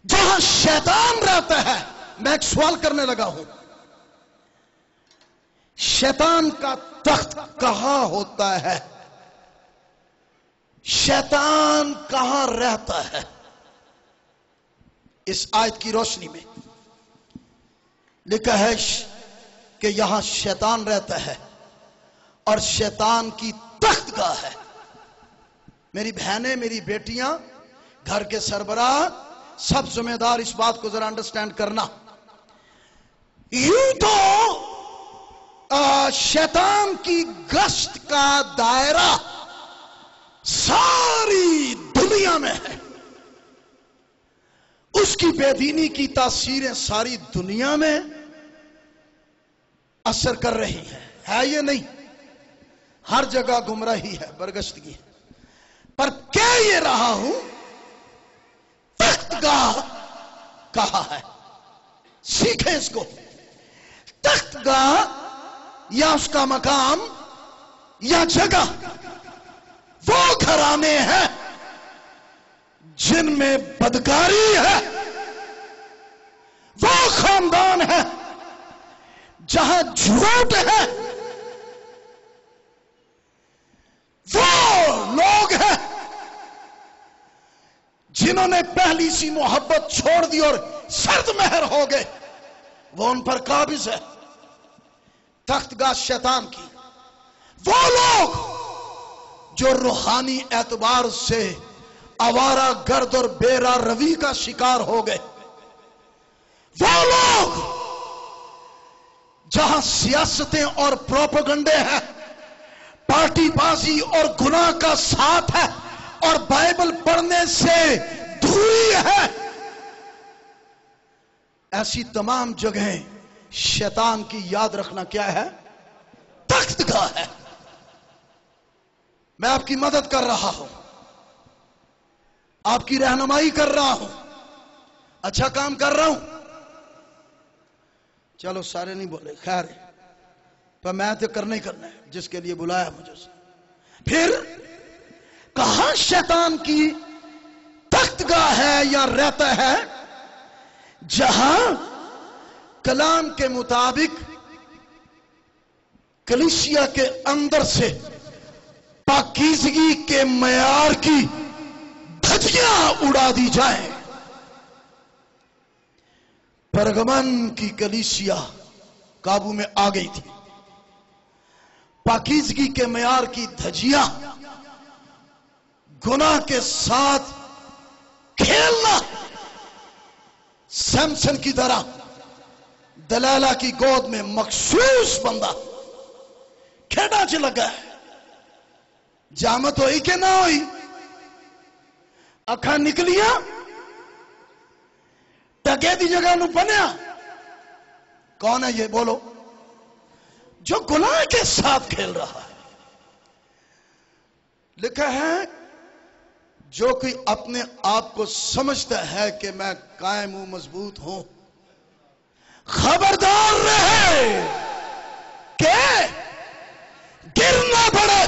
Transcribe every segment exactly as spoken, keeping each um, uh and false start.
جہاں شیطان رہتا ہے، میں ایک سوال کرنے لگا ہوں، شیطان کا تخت کہاں ہوتا ہے؟ شیطان کہاں رہتا ہے؟ اس آیت کی روشنی میں لکھا ہے کہ یہاں شیطان رہتا ہے اور شیطان کی تخت گاہ ہے۔ میری بہنیں، میری بیٹیاں، گھر کے سربراہ، سب ذمہ دار اس بات کو ذرا انڈرسٹینڈ کرنا۔ یوں تو شیطان کی گشت کا دائرہ ساری دنیا میں ہے، اس کی بے دینی کی تاثیریں ساری دنیا میں اثر کر رہی ہیں، ہے یہ نہیں؟ ہر جگہ گمراہی ہے، برگشتگی ہے، پر کہہ یہ رہا ہوں تخت گاہ کہا ہے، سیکھیں اس کو۔ تخت گاہ یا اس کا مقام یا جگہ وہ گھرانے ہیں جن میں بدکاری ہے، وہ خاندان ہے جہاں جھوٹ ہے، وہ لوگ ہیں جنہوں نے پہلی سی محبت چھوڑ دی اور سرد مہر ہو گئے، وہ ان پر قابض ہے۔ تخت گاہ شیطان کی وہ لوگ جو روحانی اعتبار سے آوارہ گرد اور بے راہ روی کا شکار ہو گئے، وہ لوگ جہاں سیاستیں اور پروپیگنڈے ہیں، پارٹی بازی اور گناہ کا ساتھ ہے اور بائبل پڑھنے سے دوری ہے، ایسی تمام جگہیں شیطان کی یاد رکھنا کیا ہے؟ تخت گاہ ہے۔ میں آپ کی مدد کر رہا ہوں، آپ کی رہنمائی کر رہا ہوں، اچھا کام کر رہا ہوں۔ چلو سارے نہیں بولے، خیر پر میں تو کرنا ہی کرنا ہے جس کے لیے بلایا مجھے سے۔ پھر کہاں شیطان کی تخت گاہ ہے یا رہتا ہے؟ جہاں کلام کے مطابق کلیسیا کے اندر سے پاکیزگی کے معیار کی دھجیاں اڑا دی جائیں۔ پرگمن کی کلیسیا قابو میں آ گئی تھی، پاکیزگی کے معیار کی دھجیاں گناہ کے ساتھ کھیلنا، سیمسن کی طرح دلالہ کی گود میں مخصوص بندہ کھیڑا چ لگا ہے، جامت ہوئی کہ نہ ہوئی، اکھاں نکلیاں، ٹکے دی جگہ نو بنیا۔ کون ہے یہ بولو؟ جو گناہ کے ساتھ کھیل رہا ہے۔ لکھا ہے جو کوئی اپنے آپ کو سمجھتا ہے کہ میں قائم ہوں، مضبوط ہوں، خبردار رہے کہ گر نہ پڑے۔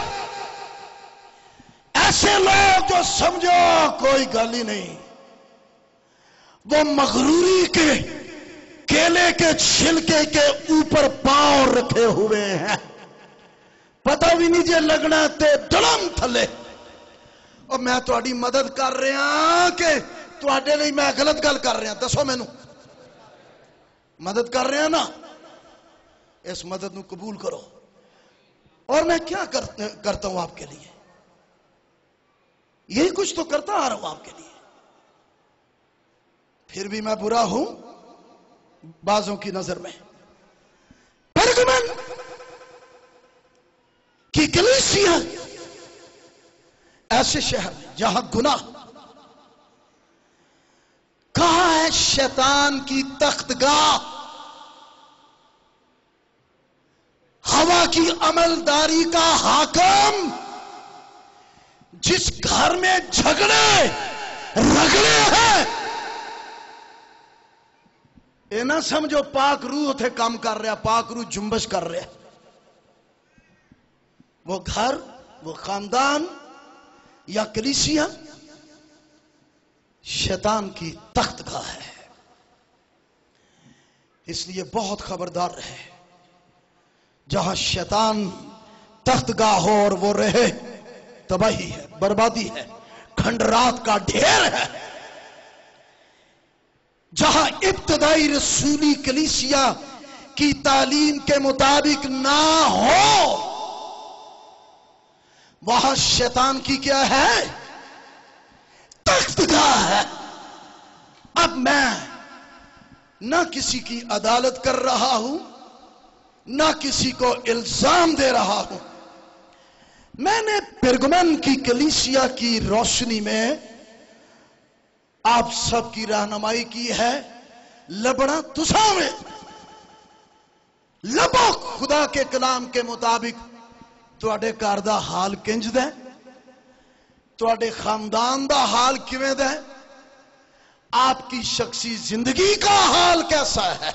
ایسے لوگ جو سمجھو کوئی گل ہی نہیں، وہ مغروری کے کیلے کے چھلکے کے اوپر پاؤں رکھے ہوئے ہیں، پتہ بھی نہیں جے لگنا تے دڑم تھلے۔ اور میں تہاڈی مدد کر رہا کہ تہاڈے لئی میں غلط گل کر رہا، دسو مینوں مدد کر رہے ہیں نا؟ اس مدد نو قبول کرو۔ اور میں کیا کرتا ہوں آپ کے لیے؟ یہی کچھ تو کرتا آ رہا ہوں آپ کے لیے، پھر بھی میں برا ہوں بعضوں کی نظر میں۔ پرگمن کی کلیسیا ایسے شہر میں جہاں گناہ، کہاں ہے شیطان کی تخت گاہ؟ ہوا کی عملداری کا حاکم، جس گھر میں جھگڑے رگڑے ہیں، اے نہ سمجھو پاک روح اتھے کام کر رہا، پاک روح جنبش کر رہا۔ وہ گھر، وہ خاندان یا کلیسیا शैतान की तख्तगाह है। इसलिए बहुत खबरदार रहे। जहां शैतान तख्तगाह हो और वो रहे, तबाही है, बर्बादी है, खंडरात का ढेर है। जहां इब्तदाई रसूली कलीसिया की तालीम के मुताबिक ना हो, वहां शैतान की क्या है? तख्तगाह है। अब मैं ना किसी की अदालत कर रहा हूं, ना किसी को इल्जाम दे रहा हूं। मैंने पेरगमन की कलीसिया की रोशनी में आप सबकी रहनुमाई की है। लबड़ा तुसा में लबो खुदा के कलाम के मुताबिक तुहाडे घर दा हाल किंज दा, तुहाडे खानदान दा हाल किवें दा, आपकी शख्सी जिंदगी का हाल कैसा है,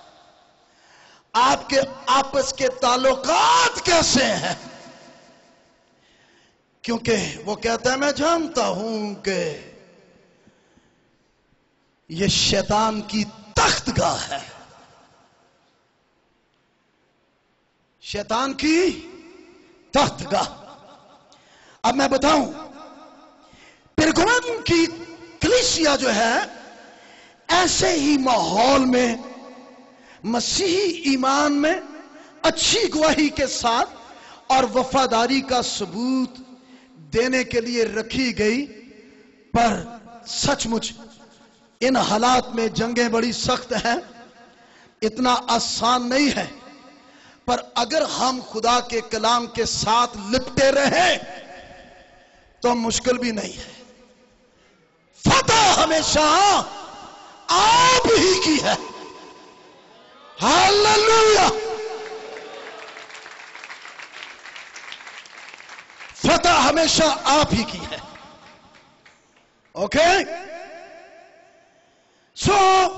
आपके आपस के ताल्लुकात कैसे हैं। क्योंकि वो कहता है मैं जानता हूं कि ये शैतान की तख्तगाह है, शैतान की तख्तगाह। अब मैं बताऊं, पेरगमन की कलीसिया जो है ऐसे ही माहौल में मसीही ईमान में अच्छी गवाही के साथ और वफादारी का सबूत देने के लिए रखी गई। पर सचमुच इन हालात में जंगें बड़ी सख्त हैं, इतना आसान नहीं है। पर अगर हम खुदा के कलाम के साथ लिपटे रहे तो मुश्किल भी नहीं है। फतह हमेशा आप ही की है। हालेलुया। फतह हमेशा आप ही की है। ओके, सो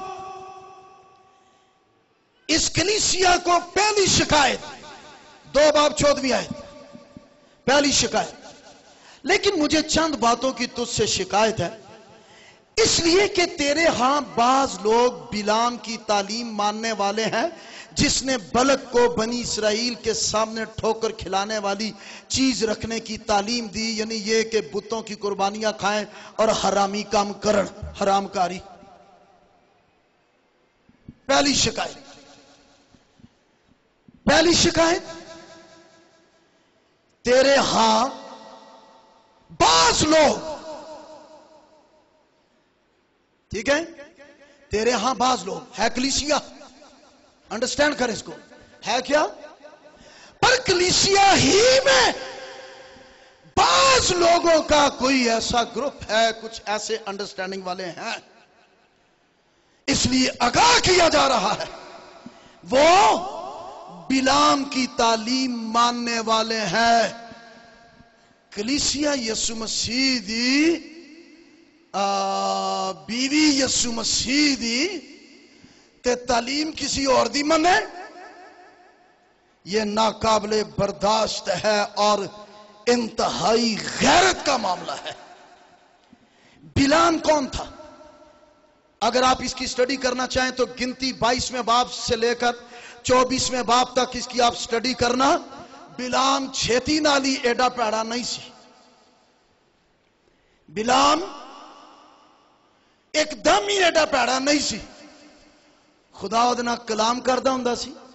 इस कलीसिया को पहली शिकायत, दो बाब चौदहवीं आयत, पहली शिकायत। लेकिन मुझे चंद बातों की तुझसे शिकायत है, इसलिए कि तेरे हां बाज लोग बिलाम की तालीम मानने वाले हैं, जिसने बलक को बनी इसराइल के सामने ठोकर खिलाने वाली चीज रखने की तालीम दी, यानी ये कि बुतों की कुर्बानियां खाएं और हरामी काम करण, हरामकारी। पहली शिकायत, पहली शिकायत, तेरे हां बाज लोग, ठीक है, तेरे यहां बाज लोग है, कलीसिया, अंडरस्टैंड कर इसको, है क्या? पर कलीसिया ही में बाज लोगों का कोई ऐसा ग्रुप है, कुछ ऐसे अंडरस्टैंडिंग वाले हैं, इसलिए आगाह किया जा रहा है, वो बिलाम की तालीम मानने वाले हैं। कलीसिया यसु मसीह दी आ, बीवी यसु मसीह दी ते तालीम किसी और दी मने, यह नाकाबिले बर्दाश्त है और इंतहाई गैरत का मामला है। बिलाम कौन था? अगर आप इसकी स्टडी करना चाहें तो गिनती बाईसवें बाब से लेकर चौबीसवें बाब तक इसकी आप स्टडी करना। बिलाम छेती नाली एडा पैड़ा नहीं सी। बिलाम एकदम ही एडा पैड़ा नहीं सी। खुदा ਉਹਦੇ ਨਾਲ कलाम करदा हुंदा सी।